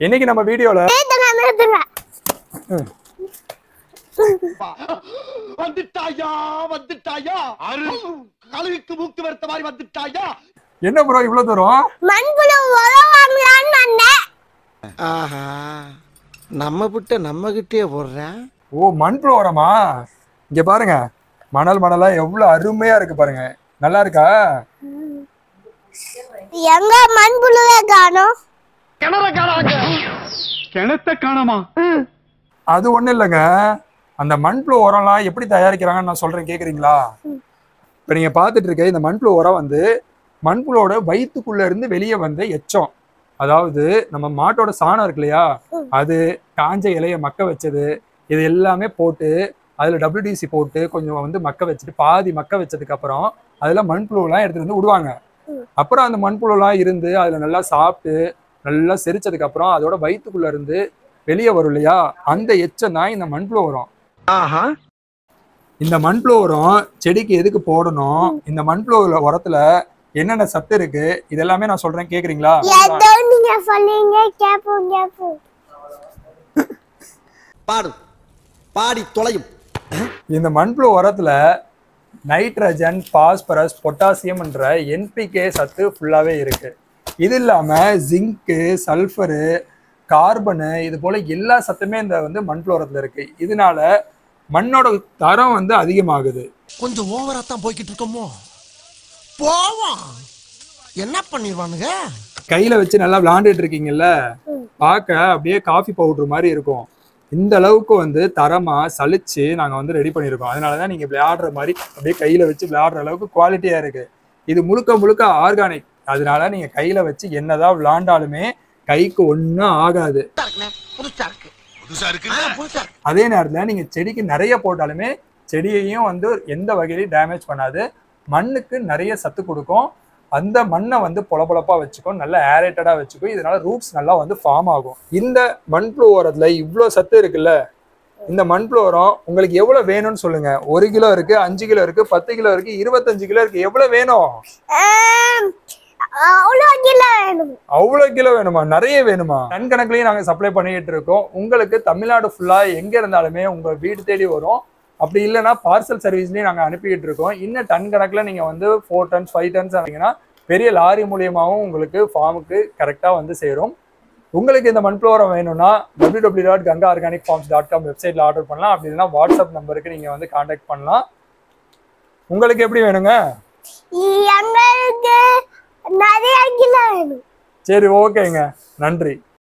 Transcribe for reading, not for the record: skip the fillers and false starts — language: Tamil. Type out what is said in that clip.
இன்னைக்கு நம்ம வீடியோல என்ன ப்ரோ இவ்வளவு தூரம் மண்புழு உரம் வாங்கலாம்னு வந்தேன். ஆஹா நம்ம கிட்ட நம்ம கிட்டே போடுறேன். ஓ மண்புழு உரமா? இங்க பாருங்க மணல் மணலா எவ்வளவு அருமையா இருக்கு பாருங்க. நல்லா இருக்கா? எங்க மண்புழுவே காணோம். கிணத்த காணோமா? அது ஒண்ணு இல்லைங்க. அந்த மண்புழு உரம்லாம் எப்படி தயாரிக்கிறாங்கன்னு நான் சொல்றேன், கேக்குறீங்களா? இப்ப நீங்க பாத்துட்டு இருக்க இந்த மண்புழு உரம் வந்து மண்புழுவோட வயிற்றுக்குள்ள இருந்து வெளியே வந்த எச்சம். அதாவது நம்ம மாட்டோட சாணம் இருக்கு இல்லையா, அது காஞ்ச இலைய மக்க வச்சது, இது எல்லாமே போட்டு அதுல WDC போட்டு கொஞ்சம் வந்து மக்க வச்சுட்டு பாதி மக்க வச்சதுக்கு அப்புறம் அதுல மண்புழுலாம் எடுத்துட்டு வந்து விடுவாங்க. அப்புறம் அந்த மண்புழுலாம் இருந்து அதுல நல்லா சாப்பிட்டு நல்லா செரிச்சதுக்கு அப்புறம் அதோட வயிற்றுக்குள்ள இருந்து வெளியே வரும் இல்லையா, அந்த எச்சம் தான் இந்த மண்புழு உரம். இந்த மண்புழு உரம் செடிக்கு எதுக்கு போடணும், இந்த மண்புழு உரத்துல என்னென்ன சத்து இருக்கு, இதெல்லாமே நான் சொல்றேன், கேக்குறீங்களா? ஏதோ நீங்க சொல்லுங்க, கேப்போம். பாடு பாடி தொலையும். இந்த மண்புழு உரத்துல நைட்ரஜன், பாஸ்பரஸ், பொட்டாசியம்ன்ற NPK சத்து ஃபுல்லாவே இருக்கு. இது இல்லாம ஜிங்கு, சல்ஃபரு, கார்பனு, இது போல எல்லா சத்துமே இந்த வந்து மண்புழு உரத்துல இருக்கு. இதனால மண்ணோட தரம் வந்து அதிகமாகுது. கொஞ்சம் ஓவரா தான் போய்கிட்டு இருக்கோமோ. போவோம் என்ன பண்ணிடுவானுங்க. கையில வச்சு நல்லா விளையாண்டுட்டு இருக்கீங்கல்ல, பார்க்க அப்படியே காஃபி பவுடர் மாதிரி இருக்கும். இந்த அளவுக்கு வந்து தரமா சலிச்சு நாங்க வந்து ரெடி பண்ணியிருக்கோம். அதனாலதான் நீங்க விளையாடுற மாதிரி அப்படியே கையில வச்சு விளையாடுற அளவுக்கு குவாலிட்டியா இருக்கு. இது முழுக்க முழுக்க ஆர்கானிக். அதனால நீங்க கையில வச்சு என்னதான் விளையாண்டாலுமே கைக்கு ஒன்றும் ஆகாது. அதே நேரத்துல நீங்க செடிக்கு நிறைய போட்டாலுமே செடியையும் வந்து எந்த வகையிலையும் டேமேஜ் பண்ணாது. மண்ணுக்கு நிறைய சத்து கொடுக்கும். அந்த மண்ணை வந்து பொலப்பொலப்பா வச்சுக்கும், நல்லா ஏரேட்டடா வச்சுக்கும். இதனால ரூட்ஸ் நல்லா வந்து ஃபார்ம் ஆகும். இந்த மண்புழு உரத்துல இவ்வளோ சத்து இருக்குல்ல, இந்த மண்புழு உரம் உங்களுக்கு எவ்வளவு வேணும்னு சொல்லுங்க. 1 கிலோ இருக்கு, 5 கிலோ இருக்கு, 10 கிலோ இருக்கு, 25 கிலோ இருக்கு. எவ்வளவு வேணும்? அவ்வளவு கிலோ வேணுமா? நிறைய வேணுமா? டன் கணக்குலயும் நாங்க சப்ளை பண்ணிட்டு இருக்கோம். உங்களுக்கு தமிழ்நாடு ஃபுல்லா எங்க இருந்தாலுமே உங்க வீடு தேடி வரும். அப்படி இல்லைன்னா பார்சல் சர்வீஸ்லயும் நாங்க அனுப்பிக்கிட்டு இருக்கோம். இன்னும் டன் கணக்குல நீங்க வந்து 4 டன்ஸ் 5 டன்ஸ் ஆனீங்கன்னா பெரிய லாரி மூலியமாவும் உங்களுக்கு ஃபார்முக்கு கரெக்டா வந்து சேரும். உங்களுக்கு இந்த மண்புழு உரம் வேணும்னா www.gangaorganicfarms.com வெப்சைட்ல ஆர்டர் பண்ணலாம். அப்படி இல்லைன்னா வாட்ஸ்அப் நம்பருக்கு நீங்க வந்து கான்டாக்ட் பண்ணலாம். உங்களுக்கு எப்படி வேணுங்க? எங்களுக்கு நிறைய கிலோ வேணும். சரி, ஓகேங்க, நன்றி.